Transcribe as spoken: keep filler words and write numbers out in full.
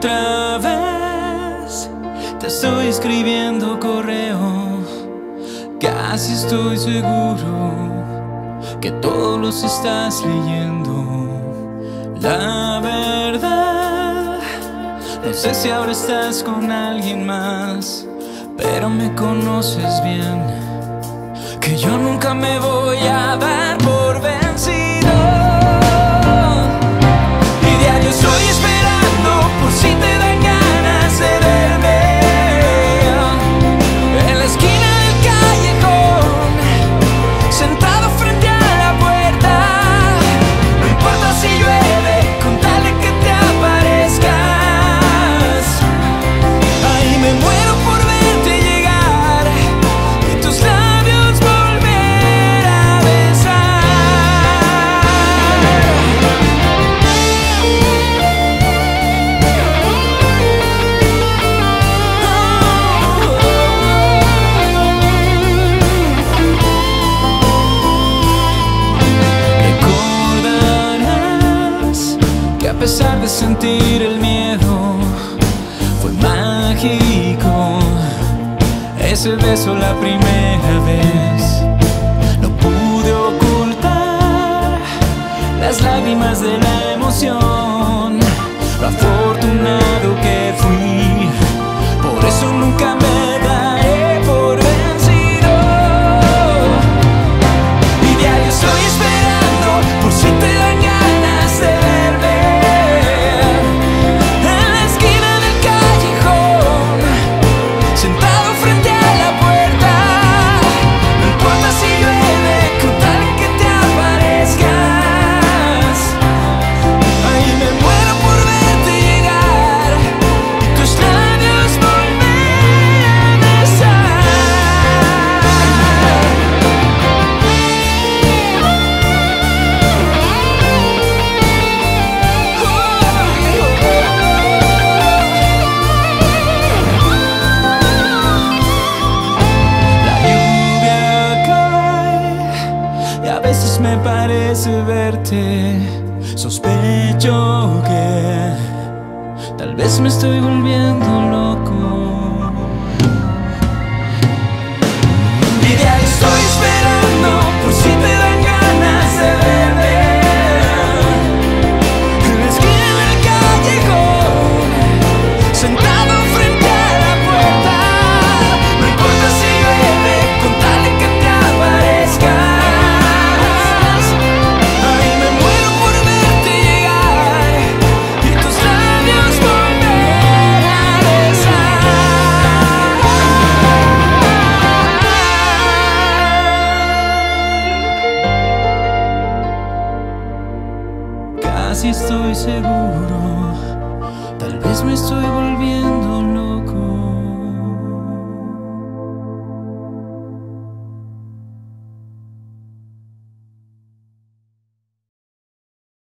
otra vez te estoy escribiendo correo. Casi estoy seguro que todos los estás leyendo. La verdad, no sé si ahora estás con alguien más, pero me conoces bien, que yo nunca me voy a dar por vencido. Y diario estoy esperando por si te dan ganas de verme en la esquina del callejón, sentado frente a la puerta. No importa si llueve, con tal de que te aparezcas. Ahí me muero por verte llegar y tus labios volver a besar. Recordarás que a pesar de sentir el miedo, fue mágico ese beso la primera vez. No pude ocultar las lágrimas de la emoción, lo afortunado que fui. Por eso nunca me daré por vencido. Y diario estoy esperando por si te dan ganas de verme en la esquina del callejón, sentado frente a la puerta. No importa si llueve, con tal que te aparezcas. Ahí me muero por verte llegar y tus labios volver a besar. La lluvia cae y a veces me parece verte. Sospecho que tal vez me estoy volviendo loco. Y de ahí estoy esperando por si te dan ganas de verme en la esquina del callejón, sentado frente a la puerta. No importa si llueve, con tal de que te aparezcas. Ahí me muero por verte llegar y tus labios volver a besar. Casi estoy seguro